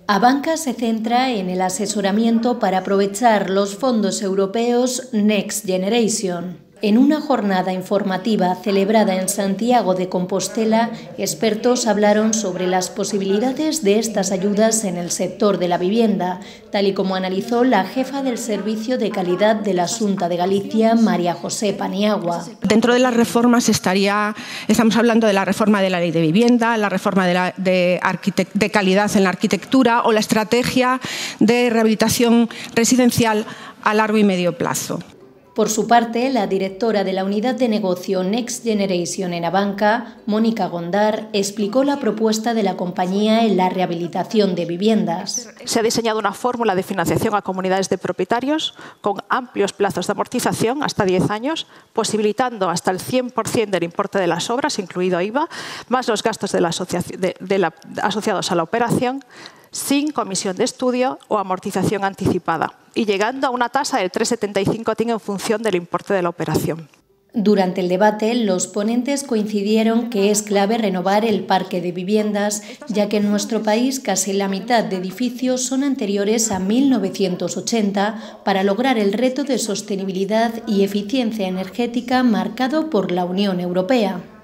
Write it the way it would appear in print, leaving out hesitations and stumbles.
Abanca se centra en el asesoramiento para aprovechar los fondos europeos Next Generation. En una jornada informativa celebrada en Santiago de Compostela, expertos hablaron sobre las posibilidades de estas ayudas en el sector de la vivienda, tal y como analizó la jefa del Servicio de Calidad de la Xunta de Galicia, María José Paniagua. Dentro de las reformas estamos hablando de la reforma de la Ley de Vivienda, la reforma de calidad en la arquitectura o la estrategia de rehabilitación residencial a largo y medio plazo. Por su parte, la directora de la unidad de negocio Next Generation en Abanca, Mónica Gondar, explicó la propuesta de la compañía en la rehabilitación de viviendas. Se ha diseñado una fórmula de financiación a comunidades de propietarios con amplios plazos de amortización, hasta 10 años, posibilitando hasta el 100% del importe de las obras, incluido IVA, más los gastos asociados a la operación, sin comisión de estudio o amortización anticipada, y llegando a una tasa del 3,75 en función del importe de la operación. Durante el debate, los ponentes coincidieron que es clave renovar el parque de viviendas, ya que en nuestro país casi la mitad de edificios son anteriores a 1980 para lograr el reto de sostenibilidad y eficiencia energética marcado por la Unión Europea.